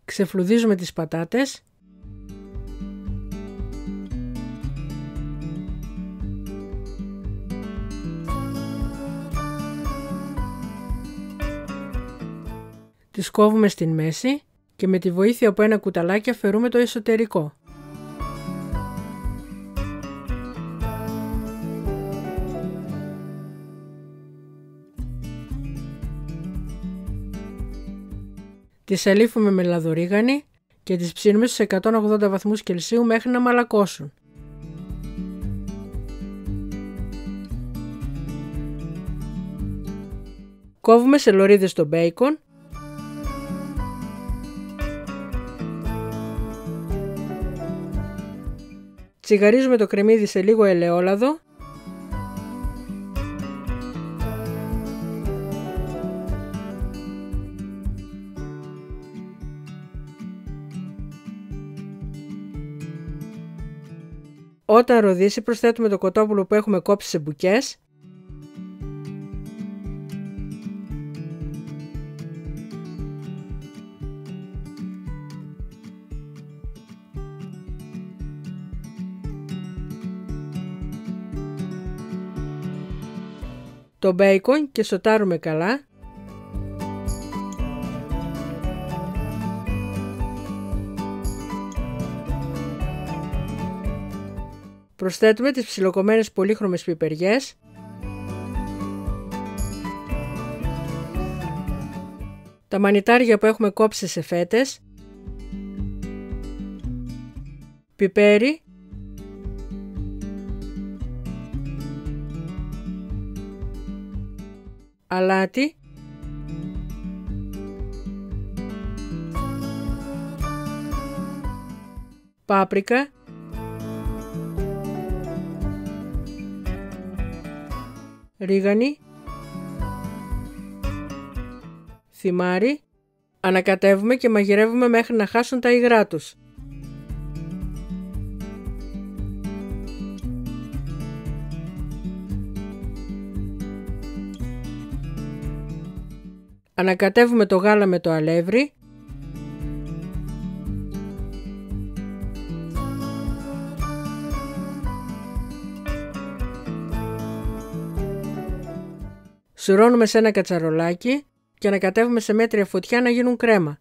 Ξεφλουδίζουμε τις πατάτες. Τις κόβουμε στην μέση και με τη βοήθεια από ένα κουταλάκι αφαιρούμε το εσωτερικό. Τις αλείφουμε με λαδορίγανη και τις ψήνουμε στους 180 βαθμούς Κελσίου μέχρι να μαλακώσουν. Κόβουμε σε λωρίδες το μπέικον. Τσιγαρίζουμε το κρεμμύδι σε λίγο ελαιόλαδο. Όταν ροδίσει προσθέτουμε το κοτόπουλο που έχουμε κόψει σε μπουκές. Το μπέικον και σοτάρουμε καλά. Προσθέτουμε τις ψιλοκομμένες πολύχρωμες πιπεριές. Τα μανιτάρια που έχουμε κόψει σε φέτες. Πιπέρι. Αλάτι. Πάπρικα. Ρίγανη. Θυμάρι. Ανακατεύουμε και μαγειρεύουμε μέχρι να χάσουν τα υγρά τους. Ανακατεύουμε το γάλα με το αλεύρι. Σουρώνουμε σε ένα κατσαρολάκι και ανακατεύουμε σε μέτρια φωτιά να γίνουν κρέμα.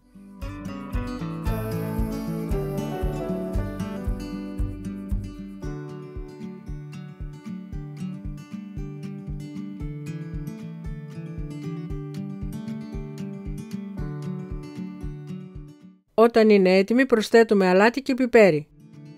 Όταν είναι έτοιμη προσθέτουμε αλάτι και πιπέρι.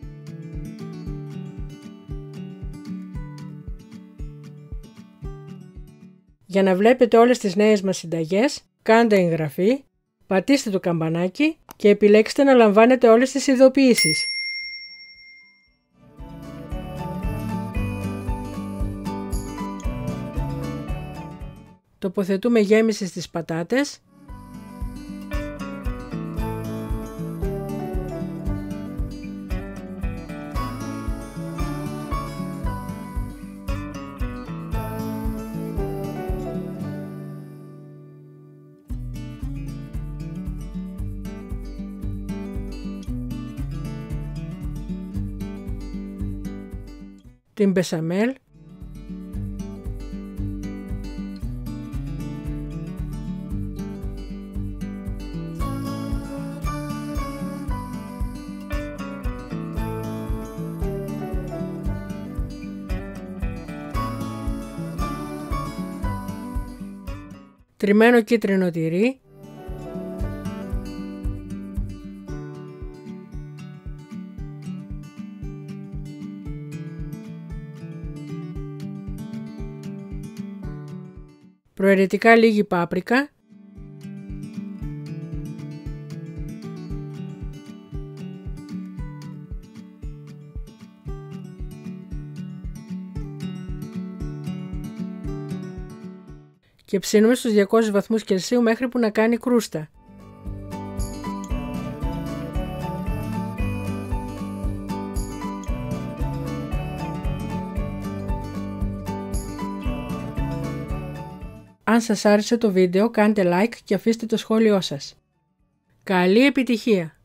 Για να βλέπετε όλες τις νέες μας συνταγές, κάντε εγγραφή, πατήστε το καμπανάκι και επιλέξτε να λαμβάνετε όλες τις ειδοποιήσεις. Τοποθετούμε γέμιση στις πατάτες. Την μπεσαμέλ. Τριμμένο κίτρινο τυρί. Προαιρετικά λίγη πάπρικα. Και ψήνουμε στους 200 βαθμούς Κελσίου μέχρι που να κάνει κρούστα. Αν σας άρεσε το βίντεο κάντε like και αφήστε το σχόλιο σας. Καλή επιτυχία!